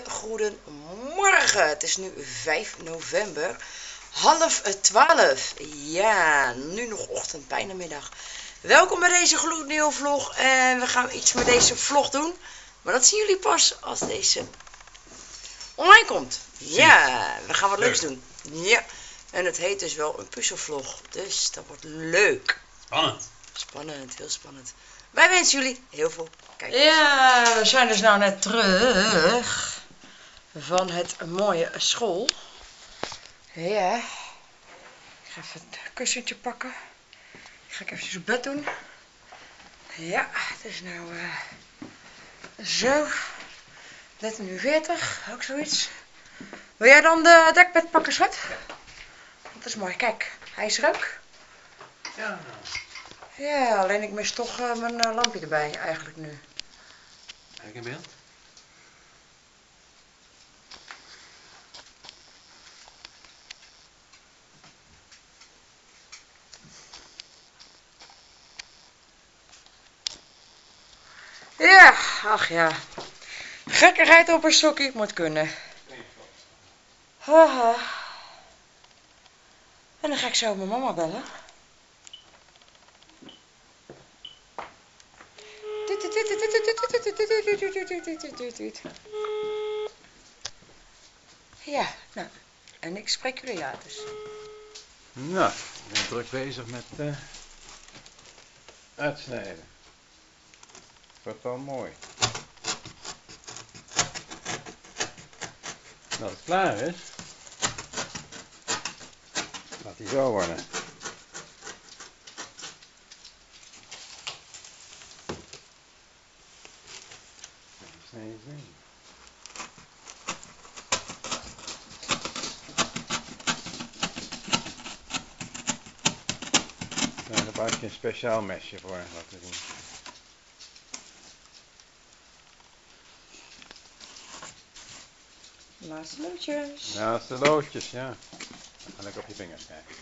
goedemorgen. Het is nu 5 november, 11:30. Ja, nu nog ochtend, bijna middag. Welkom bij deze gloednieuwe vlog. En we gaan iets met deze vlog doen. Maar dat zien jullie pas als deze online komt. Ja, we gaan wat leuks doen. Ja, en het heet dus wel een puzzelvlog. Dus dat wordt leuk. Spannend. Spannend, heel spannend. Wij wensen jullie heel veel kijkers. Ja, we zijn dus nou net terug van het mooie school. Ja. Ik ga even het kussentje pakken. Ga ik even op bed doen. Ja, het is nou zo. 13:40, ook zoiets. Wil jij dan de dekbed pakken, schat? Dat is mooi, kijk. Hij is er ook. Ja. Ja, alleen ik mis toch mijn lampje erbij eigenlijk nu. Kijk in beeld. Ja, ach ja. Gekkigheid op een sokkie moet kunnen. Haha. En dan ga ik zo mijn mama bellen. Ja, nou. En ik spreek jullie ja dus. Nou, ik ben druk bezig met uitsnijden. Wordt wel mooi. Als het klaar is, laat hij zo worden. Snijden, snijden. Nou, daar heb ik een speciaal mesje voor laten zien. Laatste loodjes. Laatste loodjes, ja. Dan ga ik op je vingers kijken.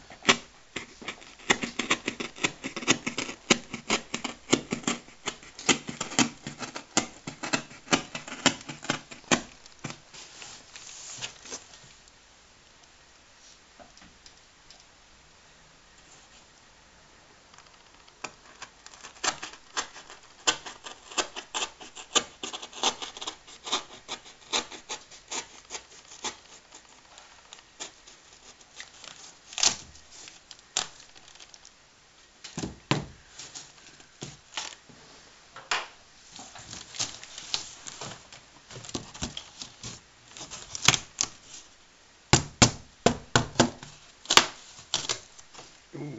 Oeh.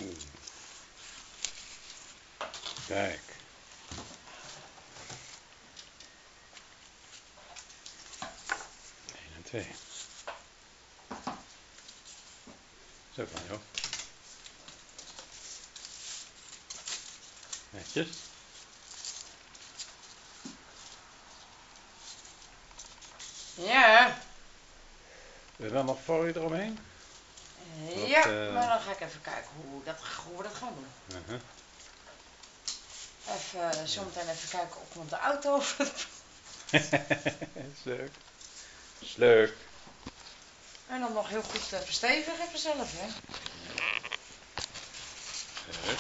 Kijk. Eén en twee. Zo kan je ook. Netjes. Ja. Wil je dan nog folie eromheen? Ja, maar dan ga ik even kijken hoe we dat gaan doen. Even zometeen even kijken of op de auto. Is leuk. Is leuk. En dan nog heel goed verstevigen even zelf, hè. Leuk.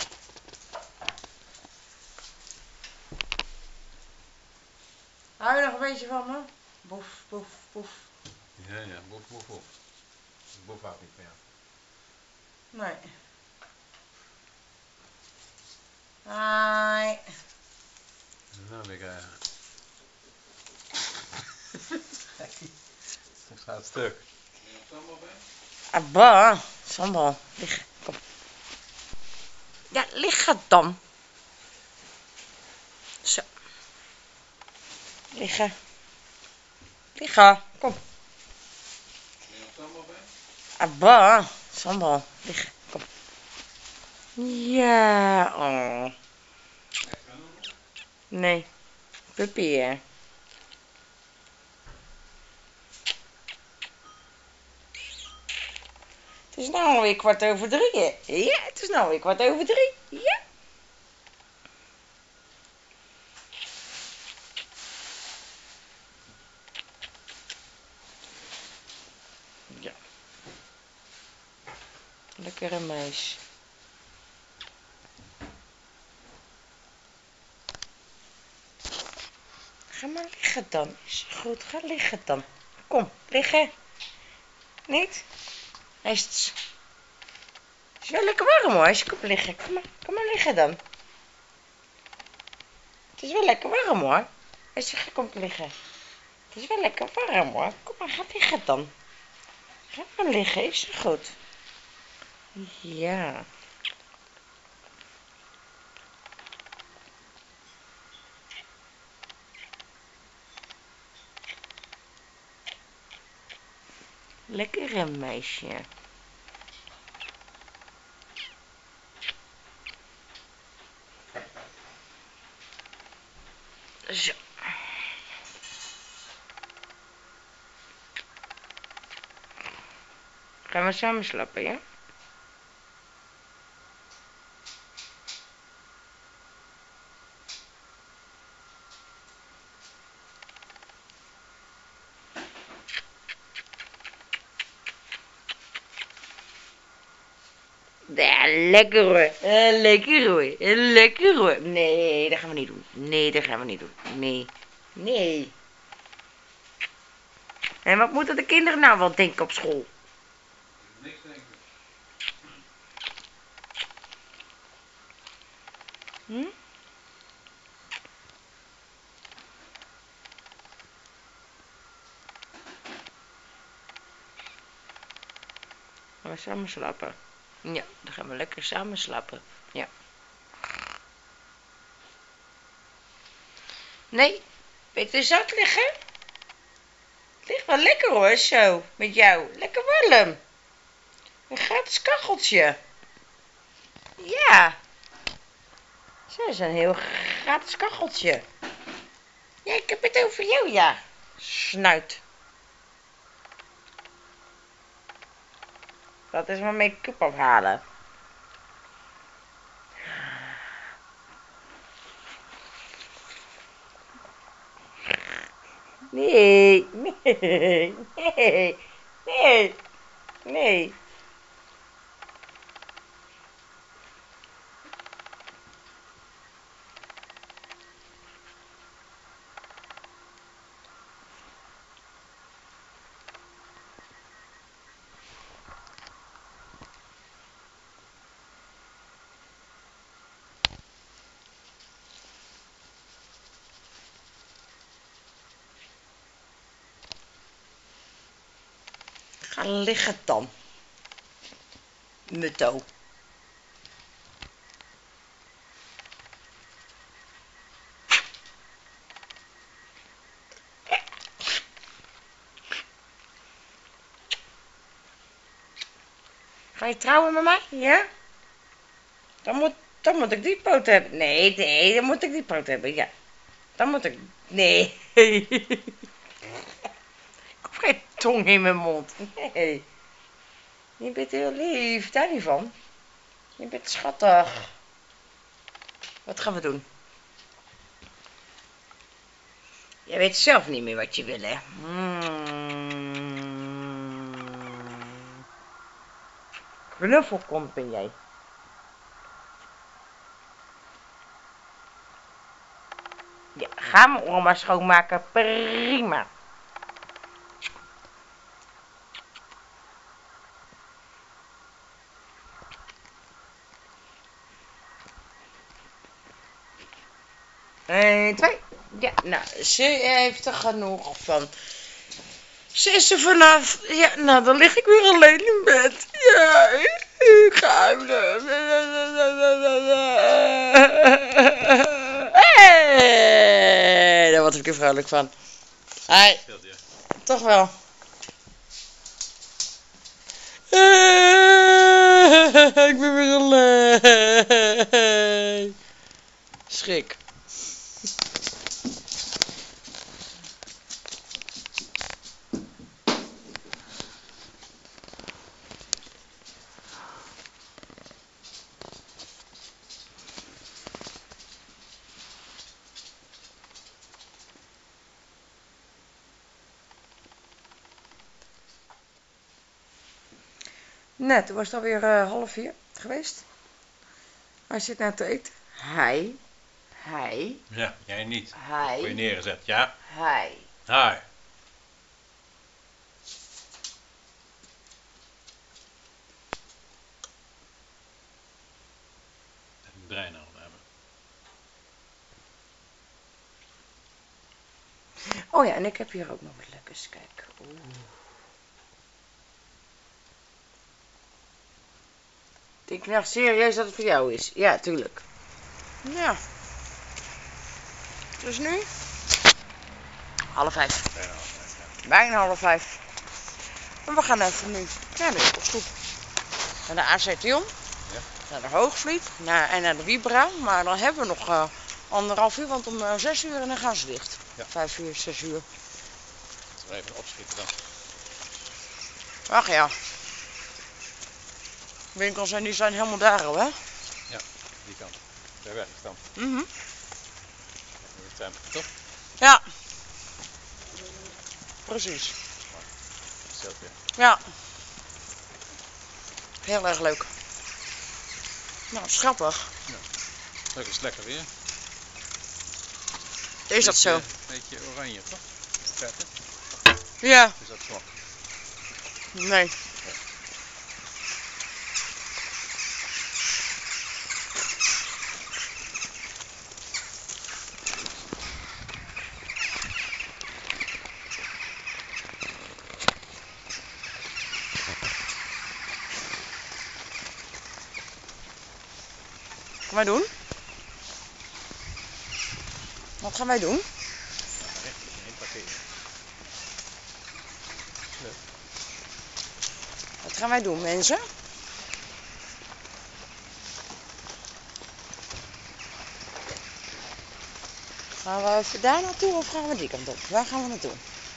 Hou je nog een beetje van me? Boef, boef, boef. Ja, ja, boef, boef, boef. Boef houdt niet meer. Nee. Hai. Nou, ik Het gaat stuk. Abba, sambal. Liggen, kom. Ja, liggen dan. Zo. Liggen. Liggen, kom. Abba, sambal. Liggen, kom. Ja, oh. Nee. Puppy, hè. Het is nou alweer 2:15, hè? Ja, het is nou alweer 2:15. Ja. Lekkere meis. Ga maar liggen dan. Is goed, ga liggen dan. Kom, liggen. Niet? Het is wel lekker warm hoor, als je komt liggen. Kom maar liggen dan. Het is wel lekker warm hoor, als je komt liggen. Het is wel lekker warm hoor. Kom maar, ga liggen dan. Ga maar liggen, is goed. Ja. Lekkere meisje. Zo. Gaan we samen slapen, ja? Ja, lekker hoor. Lekker hoor. Lekker hoor. Nee, dat gaan we niet doen. Nee, dat gaan we niet doen. Nee. Nee. En wat moeten de kinderen nou wel denken op school? Niks denken. Hm? Gaan we samen slapen? Ja, dan gaan we lekker samen slapen. Ja. Nee, beter zat liggen. Het ligt wel lekker hoor, zo, met jou. Lekker warm. Een gratis kacheltje. Ja. Zo is een heel gratis kacheltje. Ja, ik heb het over jou, ja. Snuit. Dat is mijn make-up afhalen. Nee, nee, nee, nee, nee. Ga liggen dan. Mutto. Ga je trouwen met mij? Ja? Dan moet ik die poot hebben. Nee, dan moet ik die poot hebben. Ja. Dan moet ik... Nee. Ik heb geen tong in mijn mond. Nee. Je bent heel lief. Daar niet van. Je bent schattig. Wat gaan we doen? Jij weet zelf niet meer wat je wil, hè? Knuffelkont ben jij. Ja, ga mijn oren maar schoonmaken. Prima. Eén, twee. Ja, nou, ze heeft er genoeg van. Ze is er vanaf. Ja, nou, dan lig ik weer alleen in bed. Ja, ik ga huilen. Hey, daar word ik er vrolijk van. Hi. Toch wel. Ik ben weer alleen. Schrik. Net, toen was het alweer 3:30 geweest. Hij zit net te eten. Hij. Ja, jij niet. Hij. Voor je neergezet. Ja. Hij. Haar. Een brein al hebben. Oh ja, en ik heb hier ook nog wat lekkers. Kijk. Oeh. Denk je nou serieus dat het voor jou is? Ja, tuurlijk. Ja. Dus nu? 4:30. Bijna al. Ja. Bijna 4:30. En we gaan even nu naar de winkelstoep. Naar de ACTion. Ja. Naar de Hoogvliet. En naar de Wiebra. Maar dan hebben we nog 1,5 uur. Want om 6 uur en dan gaan ze dicht. Ja. 5 uur, 6 uur. Even opschieten dan. Ach ja. Winkels en die zijn helemaal daar al, hè? Ja, die kant. Ver weg is dan. Mhm. Toch? Ja. Precies. Hetzelfde. Ja. Heel erg leuk. Nou, schappig. Leuk is lekker weer. Is dat zo? Een beetje oranje, toch? Vet, hè? Ja. Is dat zwak? Nee. Wat gaan wij doen? Wat gaan wij doen? Wat gaan wij doen, mensen? Gaan we even daar naartoe of gaan we die kant op? Waar gaan we naartoe?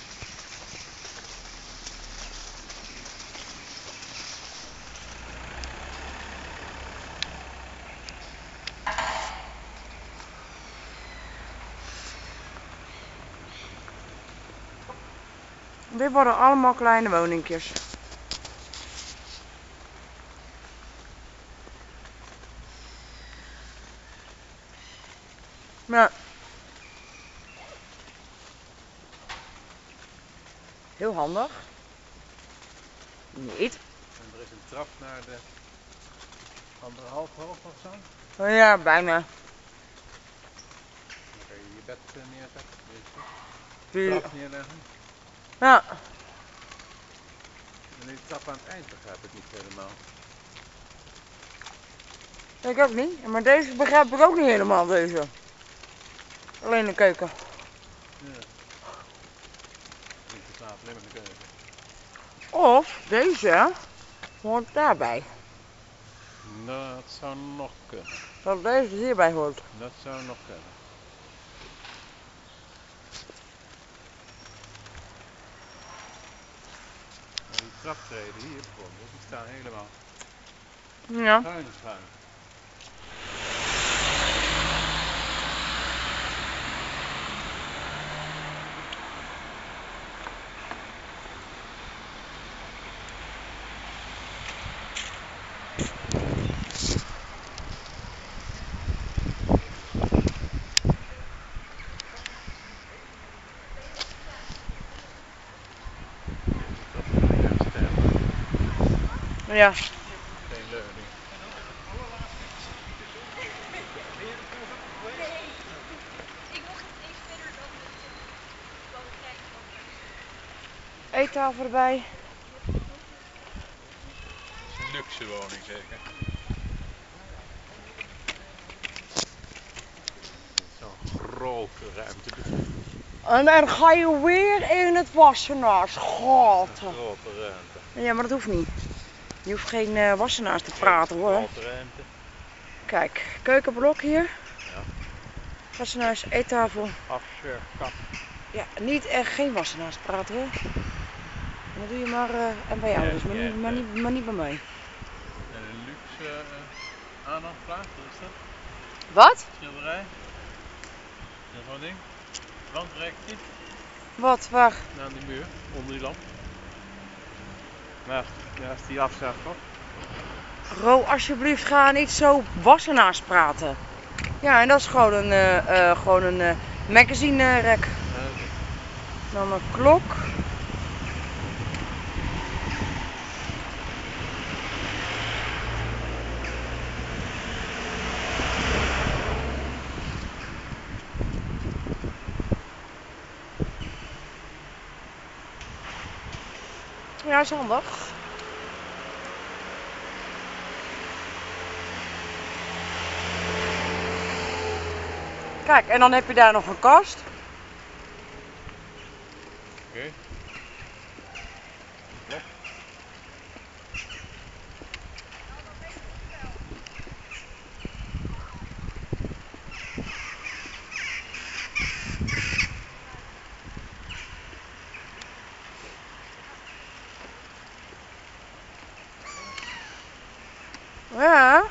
Dit worden allemaal kleine woningjes. Maar heel handig. Niet. En er is een trap naar de 1,5 hoog of zo. Oh ja, bijna. Dan kan je je bed neerzetten. Die- Trap neerleggen. Ja. En die trap aan het eind begrijp ik niet helemaal. Ik ook niet. Maar deze begrijp ik ook niet helemaal, deze. Alleen de keuken. Ja. Niet te slapen, alleen maar de keuken. Of deze hoort daarbij. Dat zou nog kunnen. Dat deze hierbij hoort. Dat zou nog kunnen. Maar die traptreden hier bijvoorbeeld, die staan helemaal Ja. schuin. Ja. Geen leuning. Eettafel erbij. Een luxe woning zeker. Zo'n grote ruimte. En dan ga je weer in het wassenaars. God. Een grote ruimte. Ja, maar dat hoeft niet. Je hoeft geen wassenaars te praten hoor. Grote ruimte. Kijk, keukenblok hier. Ja. Wassenaars, eettafel. Afsurfkap. Ja, niet echt geen wassenaars praten hoor. Dat doe je maar en bij jou, Ja, dus maar, ja, niet, maar, ja. niet, maar niet bij mij. En een luxe aanhangplaat, wat is dat? Wat? Schilderij. En zo'n ding. Wandrekje. Wat? Waar? Aan die muur, onder die lamp. Naast die afzuigkop. Ro, alsjeblieft, ga niet zo wassenaars praten. Ja, en dat is gewoon een magazine rek. Dan een klok. Ja, is handig. Kijk, en dan heb je daar nog een kast. Oké. Klok. Ja.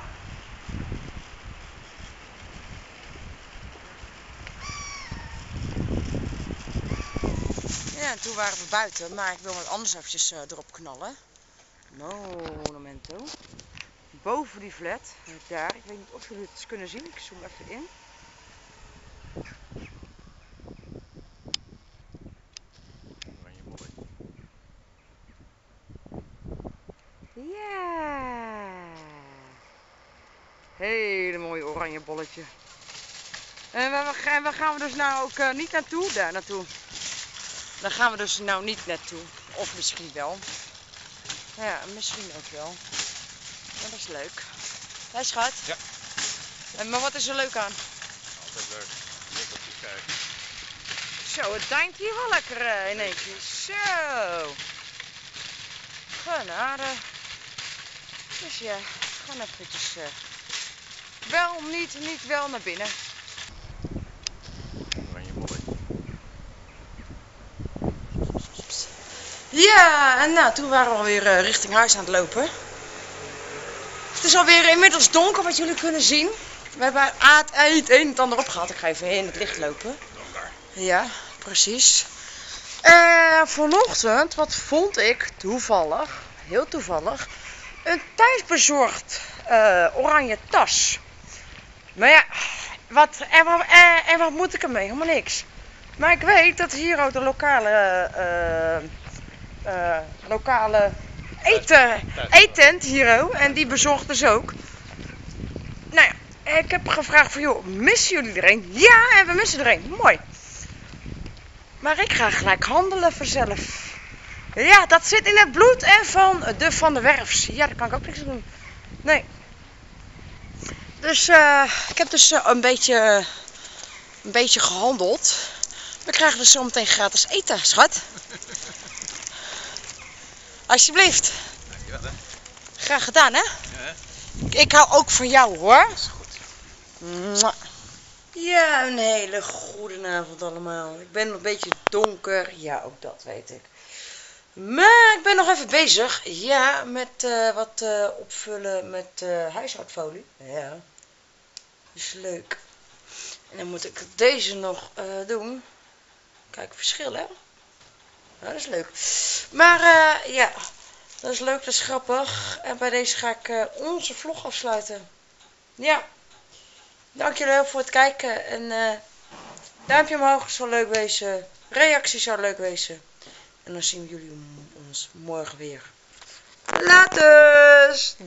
Ja, en toen waren we buiten, maar ik wil wat anders eventjes erop knallen. Monumento. Boven die flat, daar. Ik weet niet of jullie het kunnen zien. Ik zoom even in. Oranje bolletje. Ja. Hele mooie oranje bolletje. En waar gaan we dus nou ook niet naartoe? Daar naartoe. Daar gaan we dus nou niet naartoe. Of misschien wel. Ja, misschien ook wel. Ja, dat is leuk. Hé schat? Ja. Maar wat is er leuk aan? Altijd leuk. Nikkeltjes kijken. Zo, het dankt hier wel lekker in één keer. Zo. Genade. Dus ja, we gaan eventjes wel, niet wel naar binnen. Oranje bolletje. Ja, en nou, toen waren we alweer richting huis aan het lopen. Het is alweer inmiddels donker, wat jullie kunnen zien. We hebben het een en het ander opgehaald. Ik ga even in het licht lopen. Donker. Ja, precies. Vanochtend, wat vond ik toevallig, heel toevallig, een thuisbezorgd oranje tas. Maar ja, wat moet ik ermee? Helemaal niks. Maar ik weet dat hier ook de lokale eettent hier ook, en die bezorgt dus ook. Nou ja, ik heb gevraagd van joh, missen jullie er een? Ja, en we missen er een. Mooi. Maar ik ga gelijk handelen vanzelf. Ja, dat zit in het bloed en van de Werfs. Ja, daar kan ik ook niks aan doen. Nee. Dus ik heb dus een beetje gehandeld. We krijgen dus zometeen gratis eten, schat. Alsjeblieft. Dankjewel hè. Graag gedaan, hè? Ja. Ik hou ook van jou, hoor. Dat is goed. Mwah. Ja, een hele goede avond allemaal. Ik ben nog een beetje donker. Ja, ook dat weet ik. Maar ik ben nog even bezig. Ja, met wat opvullen met huishoudfolie. Ja. Dat is leuk. En dan moet ik deze nog doen. Kijk, verschil hè. Ja, dat is leuk. Maar ja, dat is leuk, dat is grappig. En bij deze ga ik onze vlog afsluiten. Ja. Dank jullie wel voor het kijken. En duimpje omhoog zou leuk wezen. Reactie zou leuk wezen. En dan zien we jullie ons morgen weer. Laters!